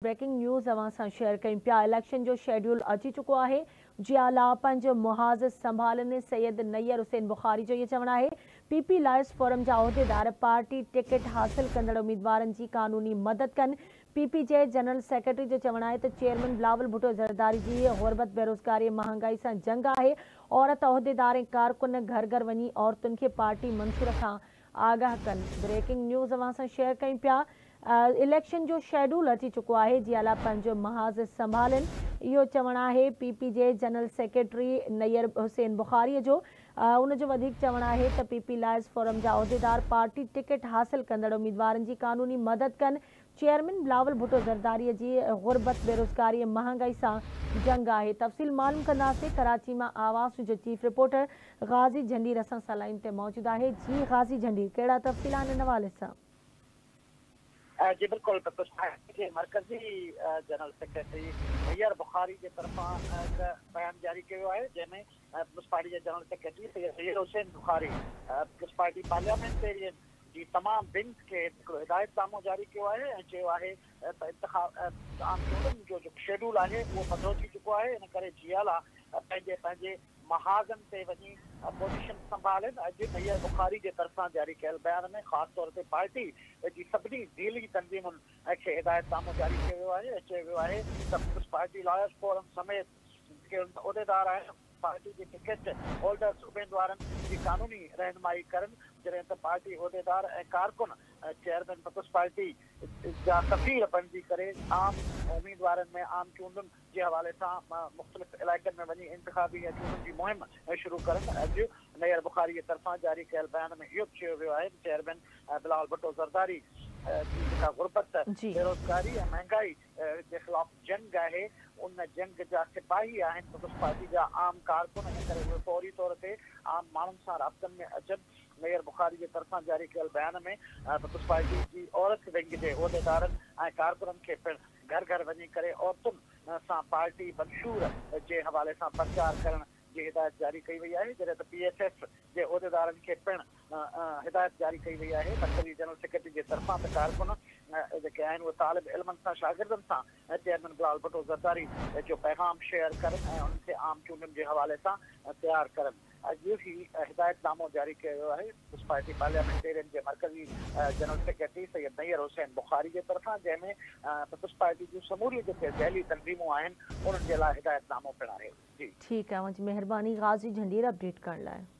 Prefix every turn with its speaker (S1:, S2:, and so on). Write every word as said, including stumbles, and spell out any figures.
S1: Breaking news अवां सां share कयूं पिया। इलेक्शन जो शेड्यूल अची चुको है। जियाला पंज मुहाज़ संभालनि। सैयद नैयर हुसैन बुखारी जो ये चवणु आहे पीपी लायर्स फोरम जा उहिदेदार पार्टी टिकट हासिल कंदड़ उम्मीदवारनि जी कानूनी मदद कनि। पीपी जे जनरल सेक्रेटरी जो चवणु आहे त चेयरमैन बिलावल भुट्टो ज़रदारी जी गुरबत बेरोज़गारी महांगाई सां जंग आहे। औरत उहिदेदार ऐं कारकुन घर घर वञी औरतुनि खे पार्टी मंशूर खां आगाह कनि। ब्रेकिंग न्यूज़ अवां सां शेयर कयूं पिया। इलेक्शन जो शेड्यूल अची चुको है। जियाला पंज महाज़ संभालनि। इहो चवणु आहे पीपी जे जनरल सेक्रेटरी नैयर हुसैन बुखारी जो। उन जो वधीक चवणु आहे त पीपी लायर्स फोरम जा उहिदेदार पार्टी टिकट हासिल कंदड़ उम्मीदवारनि जी कानूनी मदद कनि। चेयरमैन बिलावल भुट्टो ज़रदारी जी गुरबत बेरोज़गारी महांगाई सां जंग आहे। तफ़सील मालूम कंदासीं। कराची में आवाज़ जो चीफ रिपोर्टर गाज़ी झंडीर असां सां लाइन ते मौजूद है। जी गाज़ी झंडीर, कहिड़ा तफ़सील आहिनि इन हवाले सां?
S2: जी बिल्कुल, मरकज़ी जनरल सेक्रेटरी नैयर बुखारी के तरफा बयान जारी किया है, जैमें पीपल्स पार्टी के general secretary Syed Hussain Bukhari Peoples Party Parliamentarian जी तमाम विंग्स के हिदायतनामो जारी किया है। आम चूंडनि जो जो शेड्यूल है वो पधरो थी चुको है। इन करे जियाला पंहिंजे पंहिंजे महाज़न से वही पोजीशन संभालें। अज नैयर बुखारी के तरफा जारी कयल बयान में खास तौर पर पार्टी जी सभी ज़ीली तंजीमुनि के हिदायतनामो जारी किया है। चयो वियो आहे त पीपल्स पार्टी लायर्स फोरम समेत के उहिदेदार आहिनि पार्टी के टिकट होल्डर्स उम्मीदवारनि की कानूनी रहनुमाई करन। जैसे त पार्टी उहिदेदार ऐं कारकुन चेयरमैन पीपल्स पार्टी जा सफ़ीर बणिजी करे आम उम्मीदवारनि में आम चूंडनि के हवाले से मुख़्तलिफ़ इलाइक़नि में वही इंतखाबी या चूंडनि की मुहिम शुरू करन। अज नैयर बुखारी की तरफा जारी कयल बयान में इहो चयो वियो आहे चेयरमैन बिलावल भुट्टो ज़रदारी जी जेका गुरबत बेरोज़गारी ऐं महांगाई के ख़िलाफ़ जंग है, उन जंग जा सिपाही आहिनि पीपल्स पार्टी जा आम कारकुन। इन करे उहे फौरी तौर ते आम माण्हुनि सां राब्तनि में अचनि। नैयर बुखारी के तरफा जारी कयल बयान में पीपल्स पार्टी जी औरत विंग के उहिदेदारनि ऐं कारकुननि खे पिणु घर घर वञी करे औरतुनि सां पार्टी मंशूर के हवाले से प्रचार करण की हिदायत जारी कई वही है। जैसे पी एस एफ के उहिदेदारनि खे पिणु हिदायत जारी कई वही है। मरकज़ी जनरल सेक्रेटरी के तरफा त कारकुन जेके आहिनि उहे तालिब इल्मनि सां शागिर्दनि सां चेयरमैन बिलावल भुट्टो ज़रदारी जो पैगाम शेयर करनि ऐं उनखे आम चूंडनि के हवाले से तैयार करनि। अॼु ही हिदायतनामो जारी किया वियो आहे पीपल्स पार्टी पार्लियामेंटेरियन के मरकज़ी जनरल सेक्रेटरी सैयद नैयर हुसैन बुखारी के तरफा, जैमें पीपल्स पार्टी जूं समूरी जेके ज़ैली तंज़ीमूं आहिनि उन्हनि जे लाइ हिदायतनामो पिणु आहे। जी
S1: ठीक है, मुझी मेहरबानी गाज़ी झंडीर अपडेट करण लाइ।